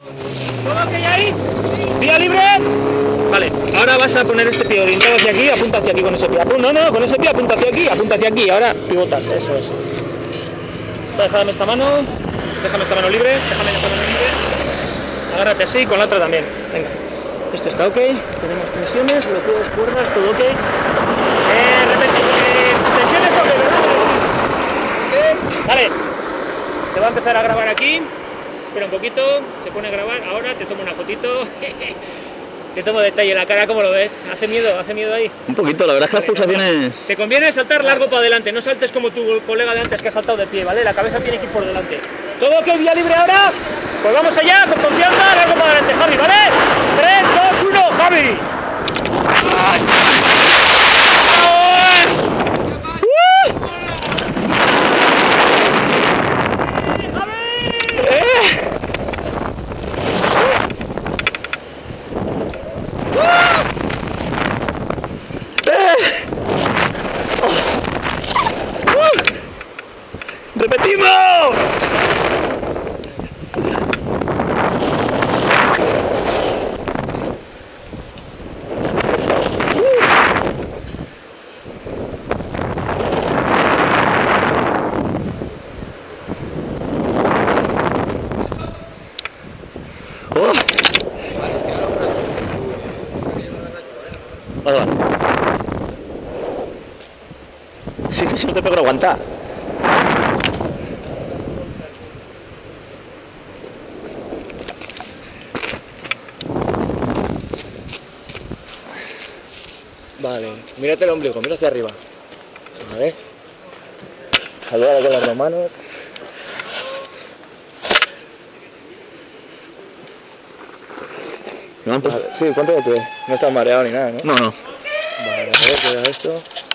¿Todo ok ahí? ¿Vía libre? Vale, ahora vas a poner este pie orientado hacia aquí, apunta hacia aquí con ese pie. No, con ese pie apunta hacia aquí, ahora pivotas, eso es. Déjame esta mano libre, agárrate así, con la otra también, venga. Esto está ok, tenemos tensiones, bloqueos, cuerdas, todo ok. Tensiones ok, ¿verdad? Vale, te va a empezar a grabar aquí, espera un poquito, se pone a grabar, ahora te tomo una fotito. Te tomo detalle en la cara, ¿cómo lo ves? ¿Hace miedo ahí? Un poquito, la verdad es que las pulsaciones... Te conviene saltar largo para adelante, no saltes como tu colega de antes que ha saltado de pie, ¿vale? La cabeza tiene que ir por delante. ¿Todo ok, vía libre ahora? Pues vamos allá, con confianza, largo para adelante, Javi, ¿vale? 3, 2, 1, Javi. ¡Repetimos! ¡Oh! Ahora. Sí que si no te pego aguantar. Vale, mírate el ombligo, mira hacia arriba. A ver. Ayúdale con las dos manos. ¿No? Sí, ¿cuánto te? No estás mareado ni nada, ¿no? No. Vale, a ver, cuidado esto.